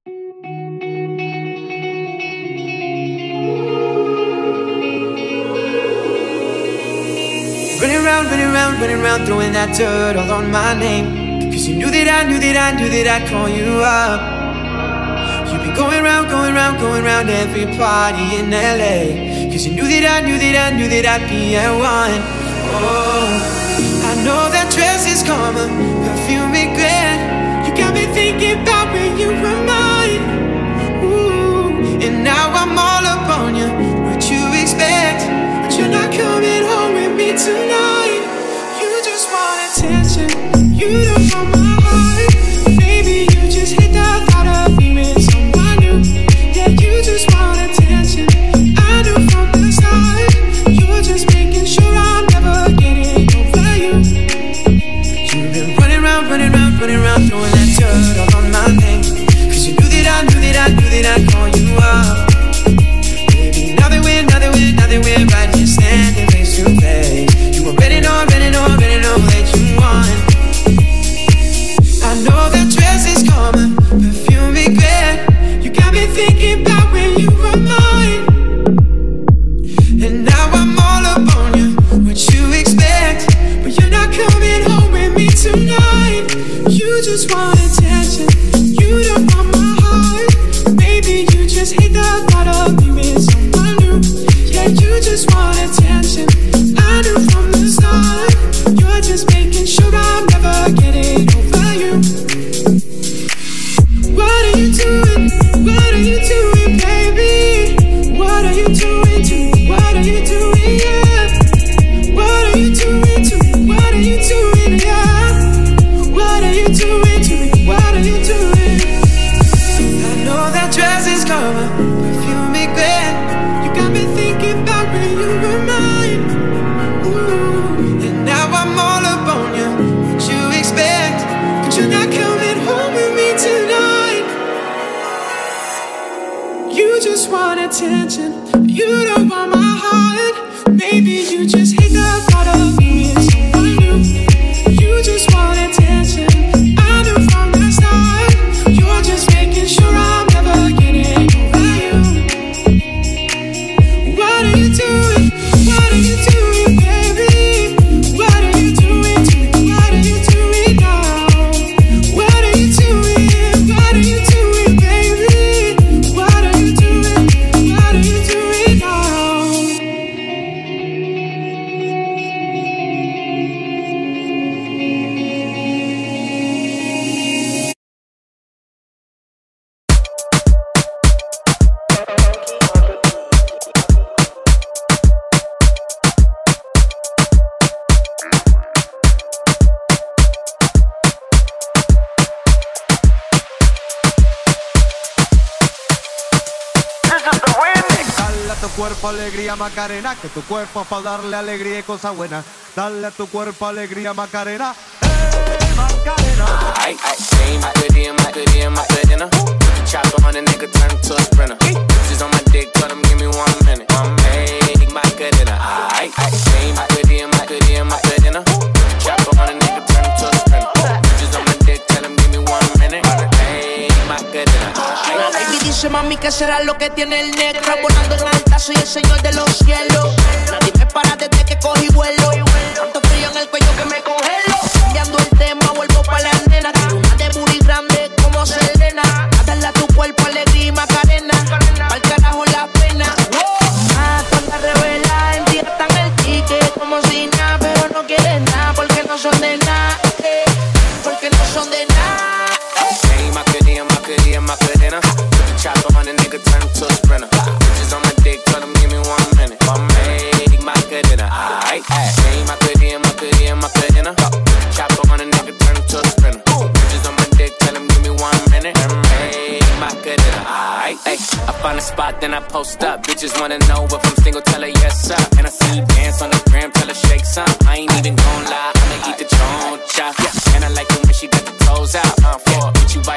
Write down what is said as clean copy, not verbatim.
Running around, throwing that dirt all on my name. Cause you knew that I'd call you up. You've been going round every party in LA. Cause you knew that I'd be at one. Oh, I know that dress is karma, perfume regret. You got me thinking about when you were mine. Ooh, and now I'm all up on you. What you expect? But you're not coming home with me tonight. Attention, you don't want my heart. Baby, you just hate the thought of me with someone new. Yeah, you just want attention. I knew from the start. You're just making sure I'm never getting over you. You've been running around, throwing that dirt all on my name. Cause you knew that I'd call you up. Baby, now that we're right here standing face to face. You already know that you want. I know that dress is karma, perfume regret. You got me thinking about when you were mine. And now I'm all up on you. What you expect? But you're not coming home with me tonight. You just want attention. You don't want my heart. Maybe you just hate the thought of me with someone new. Yeah, you just want attention. I knew from the start. You're just making sure I'm never getting over you. What are you doing? What are you doing, baby? What are you doing to me? What are you doing, yeah? What are you doing to me? What are you doing, yeah? What are you doing to me? What are you doing? I know that dress is karma, perfume regret. You got me thinking about when you were mine. Ooh, and now I'm all up on you. What you expect? But you're not coming home with me tonight. You just want attention. You don't want my heart. Maybe you just hate the thought of me with someone new. You just want attention. I knew from the start. You're just making sure I'm never getting over you. What are you doing? What are you doing, baby? What are you doing to me? What are you doing now? What are you doing? What are you doing, baby? What are you doing? What are you doing now? Cuerpo alegría Macarena, que tu cuerpo es para darle alegría y cosas buenas. Dale a tu cuerpo alegría Macarena, Macarena. Same Macarena. Put the chopper on a nigga, turn him to a sprinter. Bitches on my dick, tell him give me 1 minute. Hey, Macarena. Same Macarena. Put the chopper on a nigga, turn him to a sprinter. Bitches on my dick, tell him give me 1 minute. Hey, Macarena. La lady dice mami que será lo que tiene el negro. Volando en alta, soy el señor de los cielos. Nadie me para desde que cogí vuelo. Tanto frío en el cuello que me congelo. Cambiando el tema, vuelvo pa' la nena. Quiero una de booty grande como Selena. A darle a tu cuerpo alegría y Macarena. Pa'l carajo la pena. Toda revela, en ti están el ticket como si nada. Pero no quieren nada porque no son de nada. Porque no son de nada. Hey, Macarena. Put the chopper on a nigga, turn him to a sprinter. Bitches on my dick, tell him give me 1 minute. Hey, Macarena. Hey, Macarena. Put the chopper on a nigga, turn him to a sprinter. Bitches on my dick, tell him give me 1 minute. Hey, Macarena. I find a spot, then I post up. Bitches wanna know if I'm single, tell her yes, sir. And I see you dance on the gram, tell her shake some. I ain't even gon' lie, I'ma eat the choncha. And I like it when she got the toes out. Bitch, you